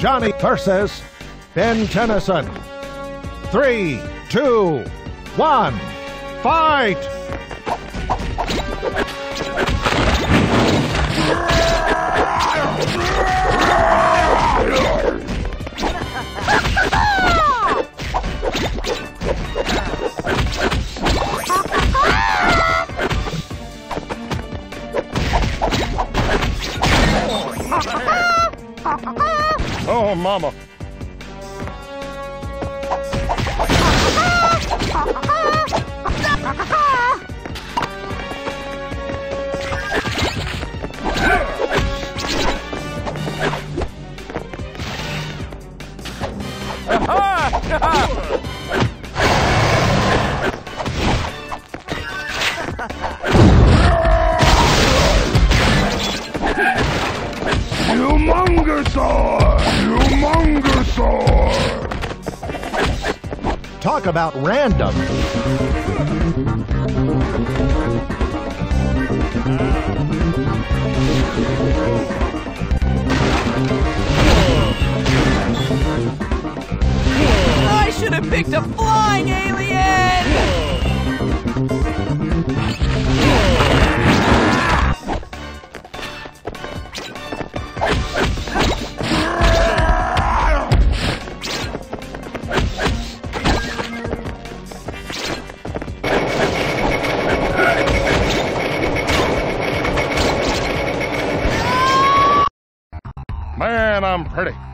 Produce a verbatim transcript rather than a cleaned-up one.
Johnny versus Ben Tennyson. Three, two, one, fight! Oh, mama. Humongosaur! Humongosaur! Talk about random. I should have picked a flying alien! Man, I'm pretty.